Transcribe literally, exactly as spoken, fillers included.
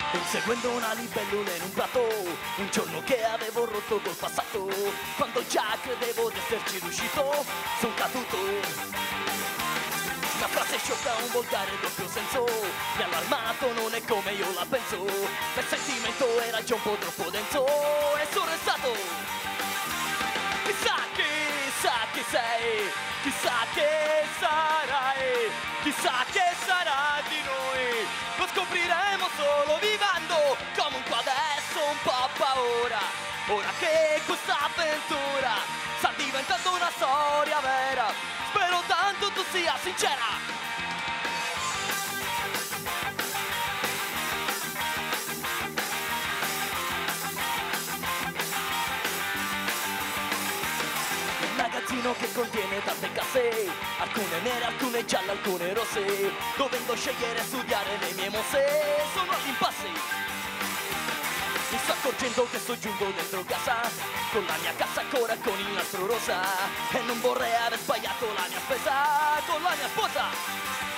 Inseguendo una libellula in un prato, un giorno che avevo rotto col passato, quando già credevo di esserci riuscito, son caduto. Una frase sciocca, un volgare doppio senso, mi ha allarmato, non è come io la penso, il sentimento era già un po' troppo denso e sono restato. Chissà chissà chi sei, chissà che sarai, chissà che sarà di noi, lo scopriremo solo vivendo, comunque adesso un po' paura, ora che questa avventura sta diventando una storia vera, spero tanto tu sia sincera. Che contiene tante casse, alcune nere, alcune gialle, alcune rosse, dovendo scegliere e studiare le mie mosse, sono all'impasse. Mi sto accorgendo che sto giunto dentro casa, con la mia cassa ancora con il nastro rosa, e non vorrei aver sbagliato la mia spesa con la mia sposa.